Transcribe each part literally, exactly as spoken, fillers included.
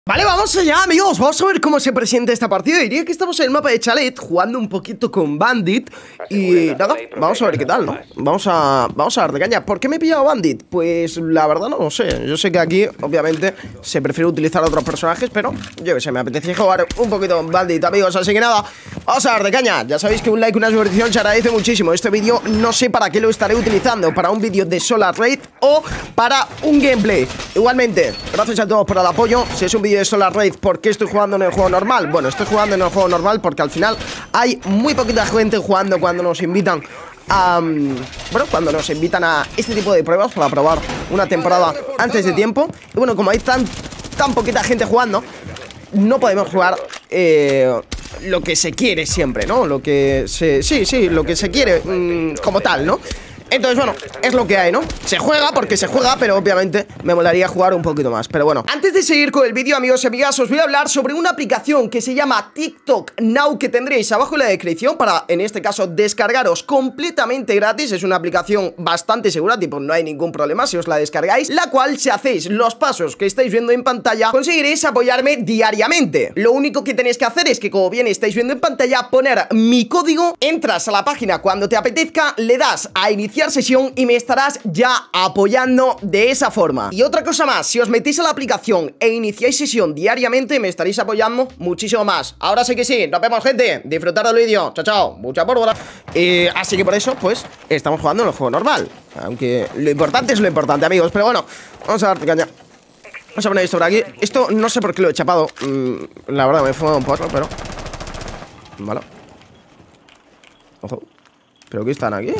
Vale, vamos allá, amigos. Vamos a ver cómo se presenta esta partida. Diría que estamos en el mapa de Chalet, jugando un poquito con Bandit. Y nada, vamos a ver qué tal, ¿no? Vamos a, vamos a dar de caña. ¿Por qué me he pillado Bandit? Pues la verdad no lo sé. Yo sé que aquí, obviamente, se prefiere utilizar a otros personajes, pero yo que sé, me apetece jugar un poquito con Bandit, amigos. Así que nada, vamos a dar de caña. Ya sabéis que un like, una suscripción se agradece muchísimo. Este vídeo no sé para qué lo estaré utilizando, para un vídeo de Solar Raid o para un gameplay. Igualmente, gracias a todos por el apoyo. Si es un vídeo de Solar Raid, ¿por qué estoy jugando en el juego normal? Bueno, estoy jugando en el juego normal porque al final hay muy poquita gente jugando cuando nos invitan a... Bueno, cuando nos invitan a este tipo de pruebas para probar una temporada antes de tiempo. Y bueno, como hay tan, tan poquita gente jugando, no podemos jugar eh, lo que se quiere siempre, ¿no? Lo que se... Sí, sí, lo que se quiere mmm, como tal, ¿no? Entonces, bueno, es lo que hay, ¿no? Se juega porque se juega, pero obviamente me molaría jugar un poquito más. Pero bueno, antes de seguir con el vídeo, amigos y amigas, os voy a hablar sobre una aplicación que se llama TikTok Now, que tendréis abajo en la descripción para, en este caso, descargaros completamente gratis. Es una aplicación bastante segura, tipo, no hay ningún problema si os la descargáis, la cual, si hacéis los pasos que estáis viendo en pantalla, conseguiréis apoyarme diariamente. Lo único que tenéis que hacer es que, como bien estáis viendo en pantalla, poner mi código, entras a la página cuando te apetezca, le das a iniciar sesión y me estarás ya apoyando de esa forma. Y otra cosa más, si os metéis a la aplicación e iniciáis sesión diariamente, me estaréis apoyando muchísimo más. Ahora sí que sí, nos vemos, gente. Disfrutar del vídeo. Chao, chao. Mucha pólvora. Eh, así que por eso, pues, estamos jugando en el juego normal. Aunque lo importante es lo importante, amigos. Pero bueno, vamos a dar caña. Vamos a poner esto por aquí. Esto no sé por qué lo he chapado. Mm, la verdad, me he fumado un poco, pero... Vale. Ojo. ¿Pero qué están aquí?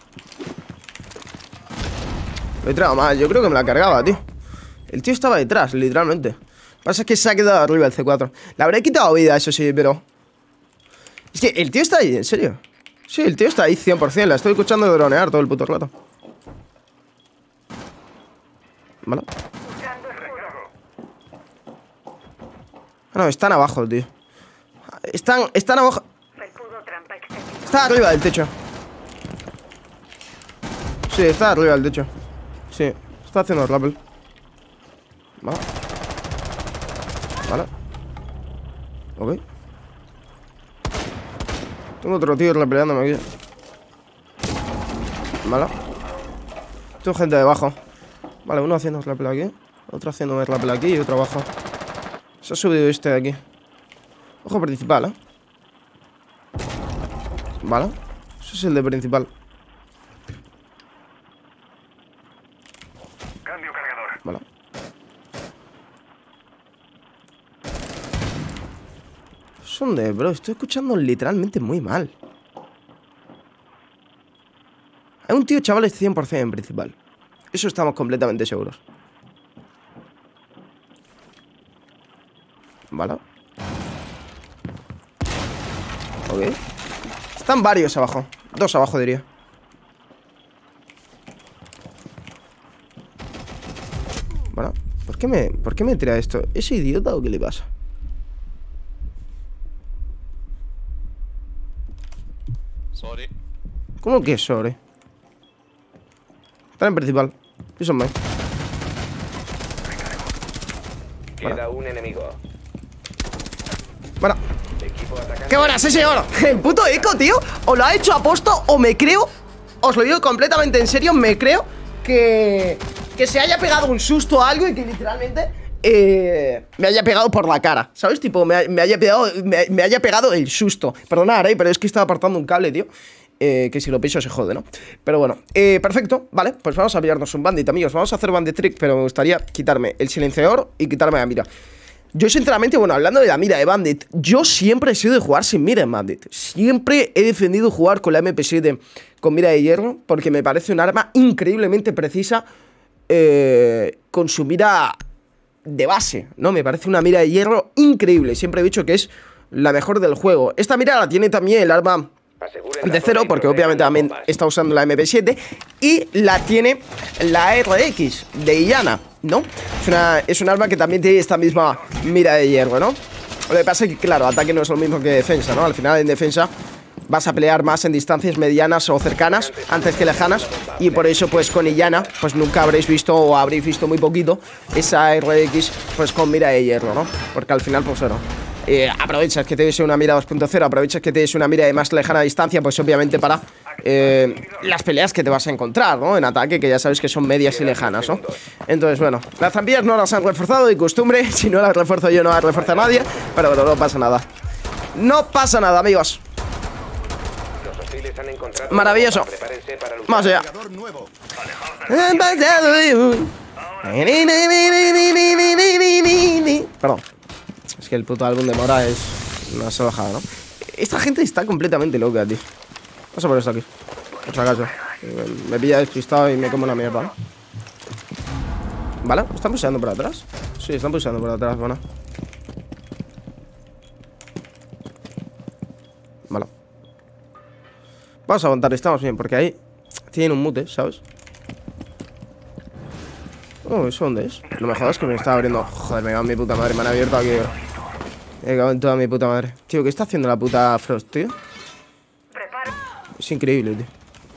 Lo he traído mal, yo creo que me la cargaba, tío. El tío estaba detrás, literalmente. Lo que pasa es que se ha quedado arriba el C cuatro. Le habré quitado vida, eso sí, pero... Es que el tío está ahí, en serio. Sí, el tío está ahí cien por cien. La estoy escuchando dronear todo el puto rato. Vale. Ah, no, están abajo, tío. Están, están abajo. Está arriba del techo. Sí, está arriba del techo. Sí, está haciendo rappel. Vale. Vale. Ok. Tengo otro tío rappeleándome aquí. Vale. Tengo gente debajo. Vale, uno haciendo rappel aquí, otro haciendo rappel aquí y otro abajo. Se ha subido este de aquí. Ojo principal, ¿eh? Vale. Ese es el de principal. Vale. Son de, bro, estoy escuchando literalmente muy mal. Hay un tío, chavales, cien por cien en principal. Eso estamos completamente seguros. Vale. Ok. Están varios abajo. Dos abajo, diría. Bueno, ¿por qué me, por qué me tira esto? ¿Es idiota o qué le pasa? Sorry. ¿Cómo que sorry? Están en principal. Y son más. Queda un enemigo. Bueno. ¡Qué buena, sí, señor! El puto eco, tío. O lo ha hecho aposto o me creo. Os lo digo completamente en serio. Me creo que... Que se haya pegado un susto a algo y que literalmente eh, me haya pegado por la cara, ¿sabes? Tipo, me, me, haya pegado, me, me haya pegado el susto. Perdonad, ¿eh? Pero es que estaba apartando un cable, tío. Eh, que si lo piso se jode, ¿no? Pero bueno, eh, perfecto, vale. Pues vamos a pillarnos un bandit, amigos. Vamos a hacer bandit trick, pero me gustaría quitarme el silenciador y quitarme la mira. Yo sinceramente, bueno, hablando de la mira de Bandit, yo siempre he sido de jugar sin mira en Bandit. Siempre he defendido jugar con la M P siete con mira de hierro, porque me parece un arma increíblemente precisa. Eh, con su mira de base, ¿no? Me parece una mira de hierro increíble. Siempre he dicho que es la mejor del juego. Esta mira la tiene también el arma de cero, porque obviamente también está usando la M P siete. Y la tiene la R X de Illana, ¿no? Es, una, es un arma que también tiene esta misma mira de hierro, ¿no? Lo que pasa es que, claro, ataque no es lo mismo que defensa, ¿no? Al final en defensa vas a pelear más en distancias medianas o cercanas antes que lejanas. Y por eso pues con Illana pues nunca habréis visto o habréis visto muy poquito esa R X pues con mira de hierro, ¿no? Porque al final pues bueno, eh, aprovechas que tienes una mira dos punto cero, aprovechas que tienes una mira de más lejana distancia, pues obviamente para eh, las peleas que te vas a encontrar, ¿no? En ataque, que ya sabes que son medias y lejanas, ¿no? Entonces bueno, las trampillas no las han reforzado de costumbre. Si no las refuerzo yo no las refuerza nadie. Pero bueno, no pasa nada. No pasa nada, amigos. Maravilloso. Vamos allá. Perdón. Es que el puto álbum de Mora es una salvajada, ¿no? Esta gente está completamente loca, tío. Vamos a por esto aquí. Por si acaso. Me pilla despistado y me como una mierda, ¿no? ¿Vale? ¿Están puseando por atrás? Sí, están puseando por atrás, bueno. Vale. Vamos a aguantar, estamos bien, porque ahí tienen un mute, ¿sabes? Oh, ¿eso dónde es? Lo mejor es que me está abriendo. Joder, me cago en mi puta madre, me han abierto aquí. Me cago en toda mi puta madre. Tío, ¿qué está haciendo la puta Frost, tío? Es increíble, tío.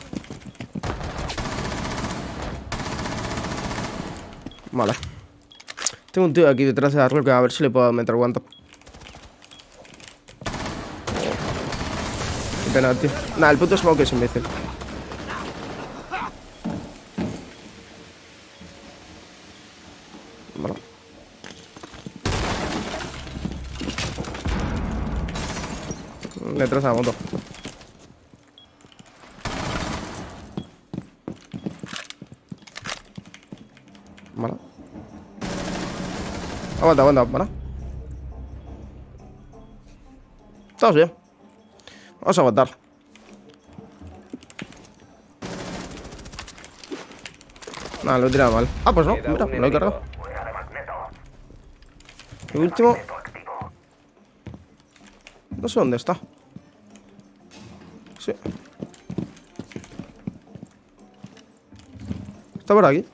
Vale. Tengo un tío aquí detrás de la roca, a ver si le puedo meter guanto. Qué pena, tío. Nah, el puto smoke es imbécil. Vale. Detrás de la moto. Vale. Aguanta, aguanta, vale. Estamos bien. Vamos a aguantar. Nada, lo he tirado mal. Ah, pues no, mira, me lo he cargado. El último. No sé dónde está. Sí. Está por aquí.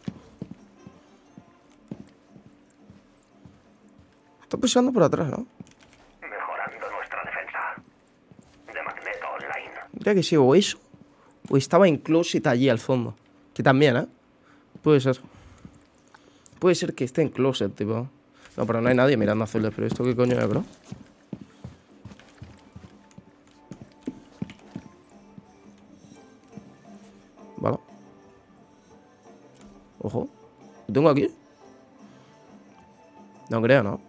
Está pisando por atrás, ¿no? Mejorando nuestra defensa. De Magneto Online. Diría que sí, o eso. O estaba en closet allí al fondo. Que también, ¿eh? Puede ser. Puede ser que esté en closet, tipo. No, pero no hay nadie mirando azules. Pero esto qué coño es, bro. Vale. Ojo. ¿Lo tengo aquí? No creo, ¿no?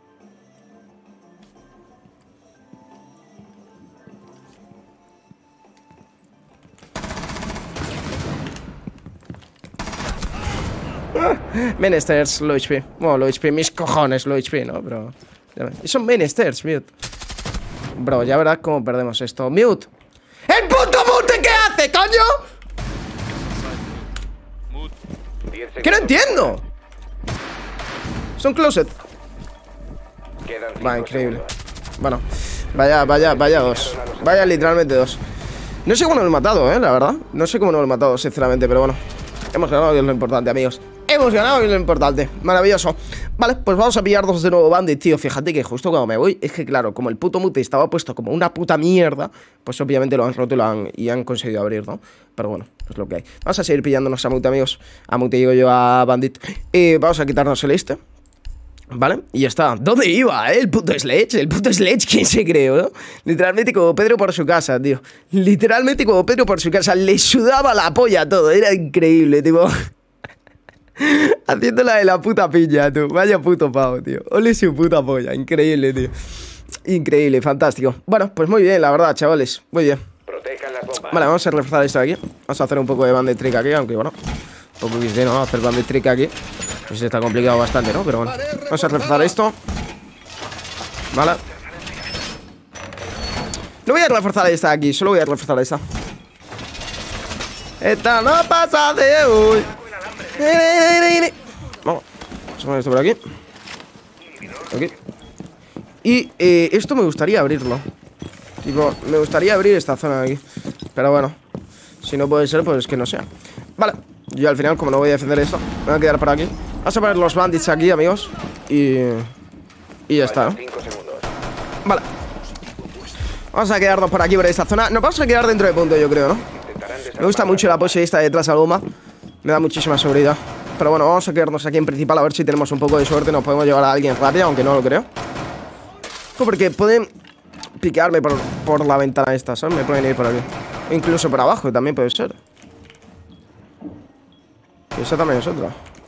Menesters, low H P. Bueno, low H P, mis cojones, low H P, ¿no? Pero... son menesters, mute. Bro, ya verás cómo perdemos esto. Mute. ¡El puto mute qué hace, coño! ¿Qué no entiendo? Son closet. Va, increíble. Bueno, vaya, vaya, vaya dos. Vaya literalmente dos. No sé cómo nos lo he matado, eh, la verdad. No sé cómo nos lo he matado, sinceramente, pero bueno. Hemos ganado, que es lo importante, amigos. Hemos ganado, que es lo importante. Maravilloso. Vale, pues vamos a pillar dos de nuevo Bandit, tío. Fíjate que justo cuando me voy, es que claro, como el puto mute estaba puesto como una puta mierda, pues obviamente lo han roto y, lo han, y han conseguido abrir, ¿no? Pero bueno, es lo que hay. Vamos a seguir pillándonos a mute, amigos. A mute digo yo, a Bandit. Y vamos a quitarnos el este. ¿Vale? Y ya está. ¿Dónde iba, eh? El puto Sledge. El puto Sledge, ¿quién se creó, no? Literalmente como Pedro por su casa, tío. Literalmente como Pedro por su casa. Le sudaba la polla todo. Era increíble, tipo. Haciéndola de la puta piña, tú. Vaya puto pavo, tío. Ole su puta polla. Increíble, tío. Increíble, fantástico. Bueno, pues muy bien, la verdad, chavales. Muy bien. Vale, vamos a reforzar esto de aquí. Vamos a hacer un poco de bandit trick aquí, aunque bueno. Un poco que no, hacer bandit trick aquí. Pues está complicado bastante, ¿no? Pero bueno. Vamos a reforzar esto. Vale. No voy a reforzar esta de aquí, solo voy a reforzar esta. Esta no pasa de hoy. Vamos. Vamos a poner esto por aquí. Aquí. Y eh, esto me gustaría abrirlo. Tipo, me gustaría abrir esta zona de aquí. Pero bueno, si no puede ser, pues es que no sea. Vale, yo al final, como no voy a defender esto, me voy a quedar por aquí. Vamos a poner los bandits aquí, amigos. Y... Y ya está, ¿no? Vale. Vamos a quedarnos por aquí, por esta zona. Nos vamos a quedar dentro de punto, yo creo, ¿no? Me gusta mucho la pose esta detrás de la bomba. Me da muchísima seguridad. Pero bueno, vamos a quedarnos aquí en principal. A ver si tenemos un poco de suerte. Nos podemos llevar a alguien rápido, aunque no lo creo. Porque pueden piquearme por, por la ventana esta, ¿sabes? Me pueden ir por aquí. O incluso por abajo, también puede ser. Y esa también es otra.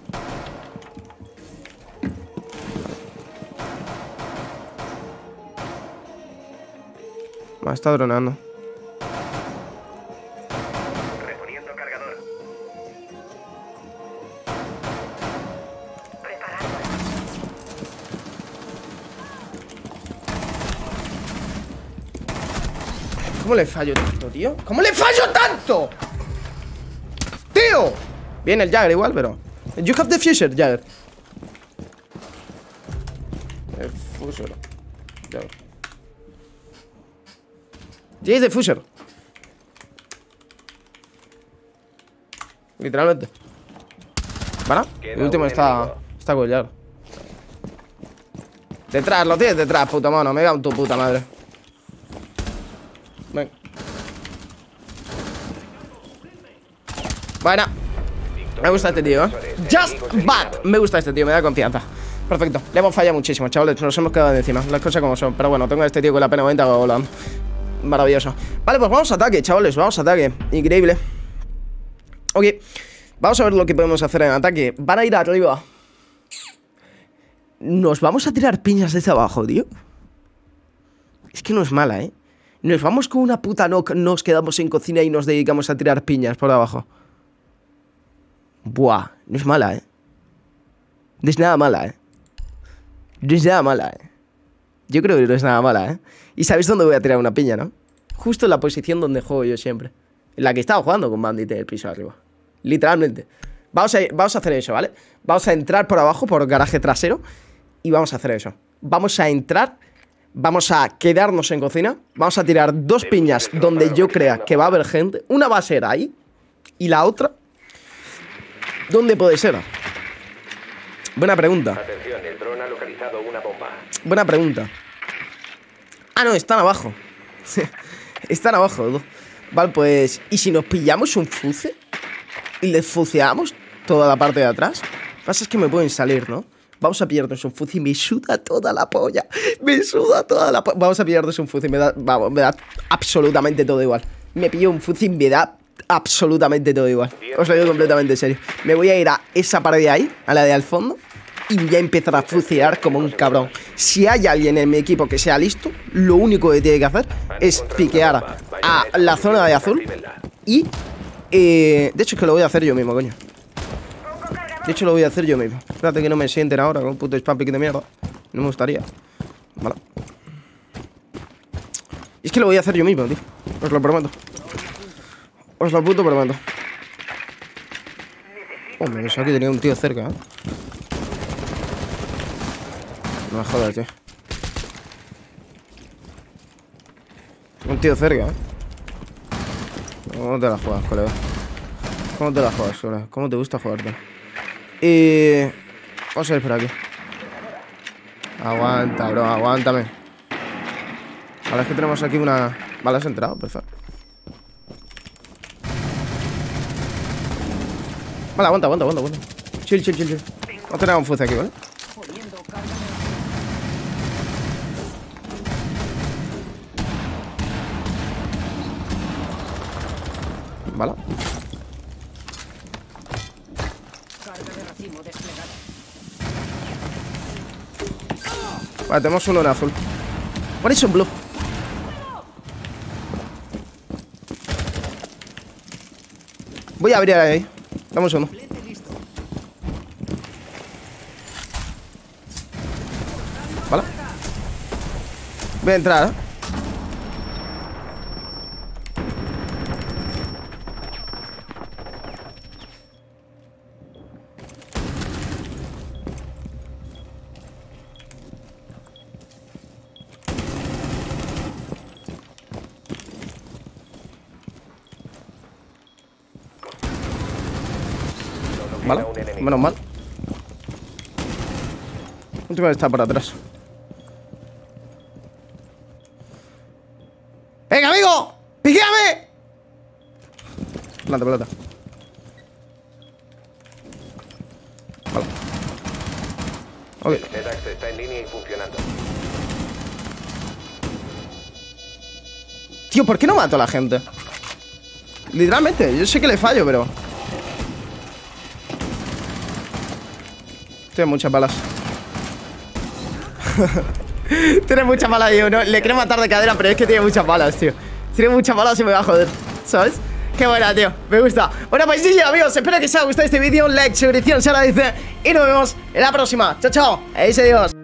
Me está droneando. Reponiendo cargador. Preparando. ¿Cómo le fallo tanto, tío? ¿Cómo le fallo tanto? ¡Tío! Viene el Jagger igual, pero... You have the fuser, Jagger. El fuser. Jagger. Tienes de fuser. Literalmente. ¿Vale? El último está... Está con el Jagger. Detrás, lo tienes detrás, puta mano. Me cago en tu puta madre. Ven. Bueno. Me gusta este tío, ¿eh? Just back. Me gusta este tío, me da confianza. Perfecto. Le hemos fallado muchísimo, chavales. Nos hemos quedado de encima. Las cosas como son. Pero bueno, tengo a este tío con la P noventa volando. Maravilloso. Vale, pues vamos a ataque, chavales. Vamos a ataque. Increíble. Ok. Vamos a ver lo que podemos hacer en ataque. Van a ir arriba. Nos vamos a tirar piñas desde abajo, tío. Es que no es mala, ¿eh? Nos vamos con una puta knock, nos quedamos en cocina y nos dedicamos a tirar piñas por abajo. Buah, no es mala, ¿eh? No es nada mala, ¿eh? No es nada mala, ¿eh? Yo creo que no es nada mala, ¿eh? Y sabéis dónde voy a tirar una piña, ¿no? Justo en la posición donde juego yo siempre. En la que estaba jugando con Bandit en el piso de arriba. Literalmente. Vamos a, vamos a hacer eso, ¿vale? Vamos a entrar por abajo, por garaje trasero. Y vamos a hacer eso. Vamos a entrar... Vamos a quedarnos en cocina. Vamos a tirar dos piñas donde yo crea que va a haber gente. Una va a ser ahí. Y la otra... ¿Dónde puede ser? Buena pregunta. Atención, el dron ha localizado una bomba. Buena pregunta. Ah, no, están abajo. Están abajo, ¿no? Vale, pues... ¿Y si nos pillamos un fuce? ¿Y les fuceamos toda la parte de atrás? Lo que pasa es que me pueden salir, ¿no? Vamos a pillarnos un fuzzy y me suda toda la polla. Me suda toda la polla. Vamos a pillarnos un fuzzy y me da, vamos, me da absolutamente todo igual. Me pillo un fuzzy y me da absolutamente todo igual. Os lo digo completamente en serio. Me voy a ir a esa pared de ahí, a la de al fondo, y voy a empezar a fuciar como un cabrón. Si hay alguien en mi equipo que sea listo, lo único que tiene que hacer es piquear a la zona de azul. Y... Eh, de hecho es que lo voy a hacer yo mismo, coño. De hecho lo voy a hacer yo mismo. Espérate que no me sienten ahora con un puto spam pick de mierda. No me gustaría. Vale. Es que lo voy a hacer yo mismo, tío. Os lo prometo. Os lo puto prometo. Hombre, pensaba que tenía un tío cerca, ¿eh? No me jodas, tío. Tengo un tío cerca, ¿eh? ¿Cómo te la juegas, colega? ¿Cómo te la juegas, colega? ¿Cómo te gusta jugarte? Y... Vamos a ir por aquí. Aguanta, bro, aguántame. Ahora es que tenemos aquí una... Vale, has entrado, perfecto. Vale, aguanta, aguanta, aguanta, aguanta. Chill, chill, chill, chill. Vamos a tener un fuce aquí, ¿vale? Vale. Vale, tenemos uno en azul. What is un blue? Voy a abrir ahí. Dame un segundo. Vale. Voy a entrar, ¿eh? Vale, menos mal. Última vez está por atrás. ¡Venga, amigo! ¡Piquéame! Planta, planta. Vale. Ok. El Z-Ax está en línea y funcionando. Tío, ¿por qué no mato a la gente? Literalmente, yo sé que le fallo, pero... Tiene muchas balas. Tiene muchas balas, tío, ¿no? Le quiero matar de cadera, pero es que tiene muchas balas, tío. Tiene muchas balas y me va a joder, ¿sabes? Qué buena, tío, me gusta. Bueno, pues sí, amigos, espero que os haya gustado este vídeo. Un like, suscripción, se agradece. Y nos vemos en la próxima. Chao, chao. Adiós, adiós.